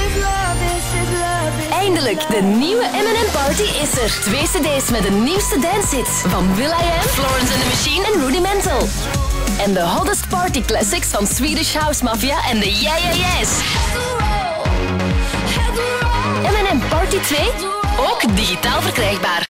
Eindelijk, de nieuwe M&M Party is er. 2 cd's met de nieuwste dancehits van will.i.am, Florence and the Machine en Rudimental. En de hottest party classics van Swedish House Mafia en de Yeah Yeah Yeahs. M&M Party 2, ook digitaal verkrijgbaar.